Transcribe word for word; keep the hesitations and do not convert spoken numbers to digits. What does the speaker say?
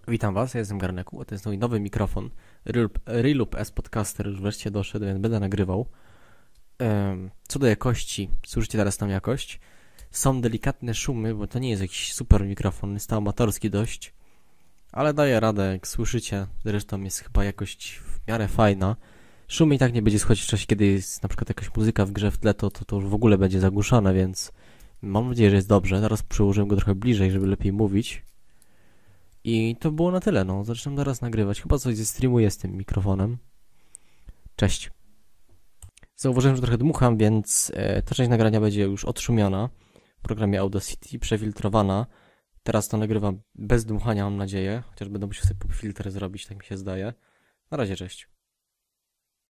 Witam Was, ja jestem Garneku, a to jest mój nowy mikrofon Reloop Reloop S Podcaster, już wreszcie doszedł, więc będę nagrywał. Em, Co do jakości, słyszycie teraz tam jakość. Są delikatne szumy, bo to nie jest jakiś super mikrofon, jest to amatorski dość, ale daje radę, jak słyszycie, zresztą jest chyba jakość w miarę fajna. Szumy i tak nie będzie słychać w czasie, kiedy jest na przykład jakaś muzyka w grze w tle, to, to, to już w ogóle będzie zagłuszane, więc mam nadzieję, że jest dobrze. Teraz przyłożyłem go trochę bliżej, żeby lepiej mówić. I to było na tyle, no. Zaczynam teraz nagrywać. Chyba coś ze streamuję z tym mikrofonem. Cześć. Zauważyłem, że trochę dmucham, więc e, ta część nagrania będzie już odszumiona w programie Audacity, przefiltrowana. Teraz to nagrywam bez dmuchania, mam nadzieję. Chociaż będę musiał sobie filtr zrobić, tak mi się zdaje. Na razie, cześć.